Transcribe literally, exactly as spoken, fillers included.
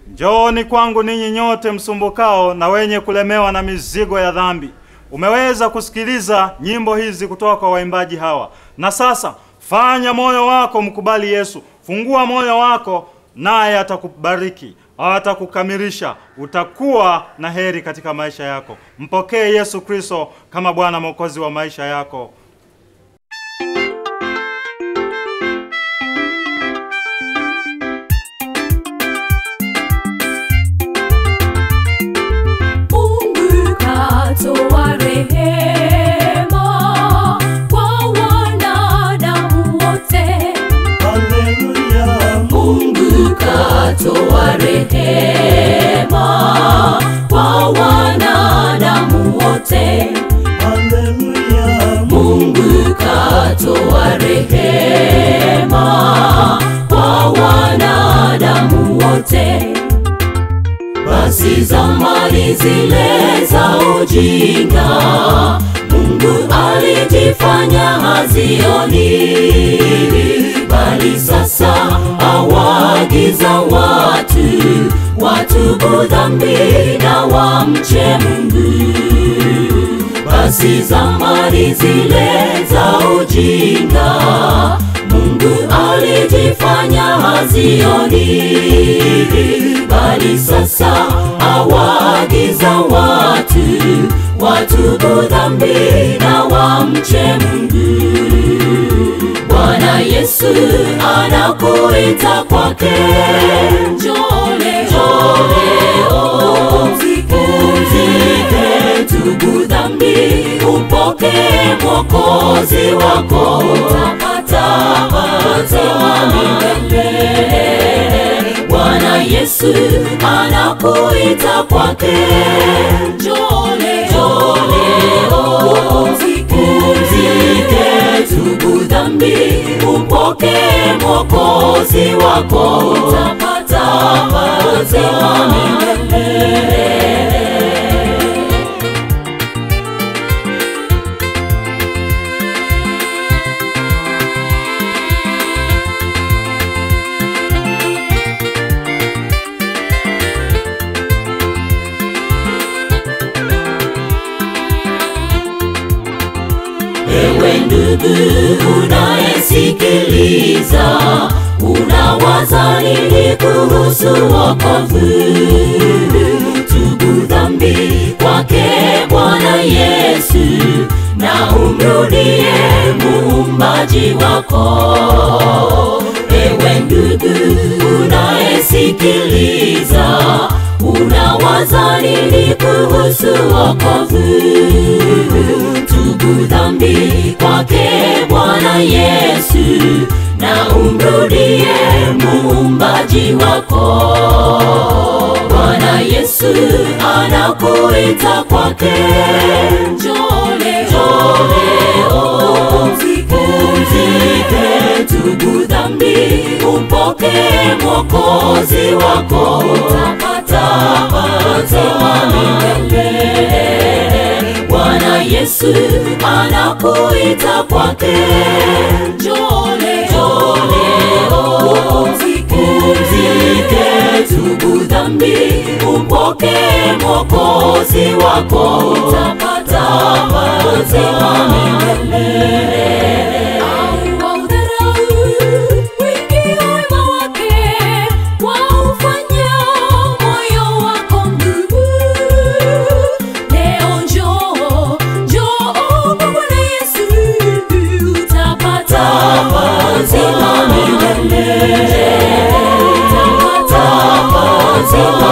Njooni kwangu ninyi nyote msumbukao na wenye kulemewa na mizigo ya dhambi. Umeweza kusikiliza nyimbo hizi kutoka kwa waimbaji hawa. Na sasa fanya moyo wako mkubali Yesu. Fungua moyo wako naye atakubariki, atakukamilisha. Utakuwa na heri katika maisha yako. Mpokee Yesu Kristo kama Bwana Mwokozi wa maisha yako. Toa rehema kwa wanadamu wote. Haleluya. Mungu katoa rehema kwa wanadamu wote. Haleluya. Mungu katoa rehema kwa wanadamu wote. Basi zamani zile za ujinga Mungu alijifanya hazioni, bali sasa awaagiza watu watubu dhambi na wamche Mungu. Basi zamani zile za ujinga Mungu alijifanya hazioni, bali sasa awaagiza watu watubu dhambi na wamche Mungu. Bwana Yesu anakuita kwake, njoo leo, upumzike, tubu dhambi, upokee Mwokozi wako, utapata uzima milele. Bwana Yesu anakuita kwake, njoo leo, upumzike, tubu dhambi, upokee Mwokozi wako, utapata uzima milele. Ewe ndugu unayesikiliza, unawaza nini kuhusu wokovu? Tubu dhambi kwake Bwana Yesu na umrudie Muumbaji wako. Ewe ndugu unayesikiliza, unawaza nini kuhusu wokovu? Tubu dhambi kwake Bwana Yesu na umrudie Muumbaji wako. Bwana Yesu anakuita kwake, njoo leo, upumzike, tubu dhambi, upokee Mwokozi wako, utapata uzima milele. Bwana Yesu anakuita kwake, njoo leo, upumzike, tubu dhambi, upokee Mwokozi wako, utapata uzima milele. Zima milele, zima